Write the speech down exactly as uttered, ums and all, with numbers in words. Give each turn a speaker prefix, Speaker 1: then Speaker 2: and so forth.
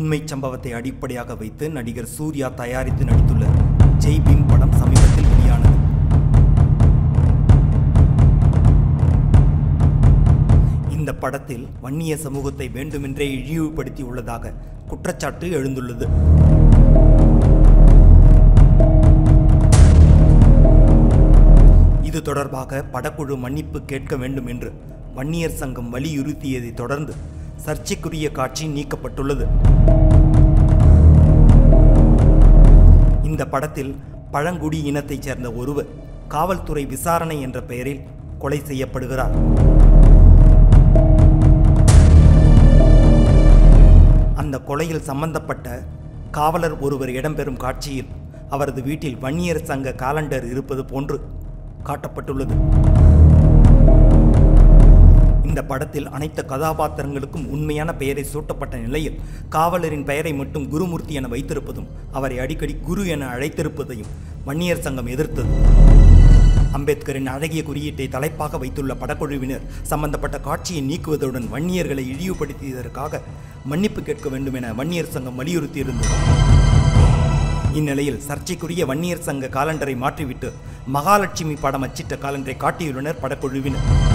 Speaker 1: உண்மை சம்பவத்தை அடிப்படையாக வைத்து நடிகர் சூர்யா தயாரித்து நடித்துள்ள ஜெய் பீம் படம் சமீபத்தில் வெளியானது. இந்த படத்தில் வன்னிய சமூகத்தை வேண்டுமென்றே இழிவுபடுத்தி உள்ளதாக குற்றச்சாட்டு எழுந்துள்ளது. இது தொடர்பாக படக்குழு மன்னிப்பு கேட்க வேண்டும் என்று வன்னியர் சங்கம் வலியுறுத்தியதை தொடர்ந்து சர்ச்சைக்குரிய காட்சி நீக்கப்பட்டுள்ளது. இந்த படத்தில் பழங்குடி இனத்தைச் சேர்ந்த ஒருவர் காவல்துறை விசாரணை என்ற பெயரில் கொலை செய்யப்படுகிறார். அந்த கொலையில் சம்பந்தப்பட்ட காவலர் ஒருவர் இடம்பெறும் காட்சியில் அவரது வீட்டில் வன்னியர் சங்க காலண்டர் இருப்பது போன்று காட்டப்பட்டுள்ளது. இந்த படத்தில் அனைத்து கதாபாத்திரங்களுக்கும் உண்மையான பெயரை சூட்டப்பட்ட நிலையில் காவலரின் பெயரை மட்டும் குருமூர்த்தி என வைத்திருப்பதும் அவரை அடிக்கடி குரு என அழைத்திருப்பதையும் வன்னியர் சங்கம் எதிர்த்தது. அம்பேத்கரின் அழகிய குறியீட்டை தலைப்பாக வைத்துள்ள படக்குழுவினர் சம்பந்தப்பட்ட காட்சியை நீக்குவதுடன் வன்னியர்களை இழிவுபடுத்தியதற்காக மன்னிப்பு கேட்க வேண்டும் என வன்னியர் சங்கம் வலியுறுத்தியிருந்தது. இந்நிலையில் சர்ச்சைக்குரிய வன்னியர் சங்க காலண்டரை மாற்றிவிட்டு மகாலட்சுமி படம் அச்சிட்ட காலண்டரை காட்டியுள்ளனர் படக்குழுவினர்.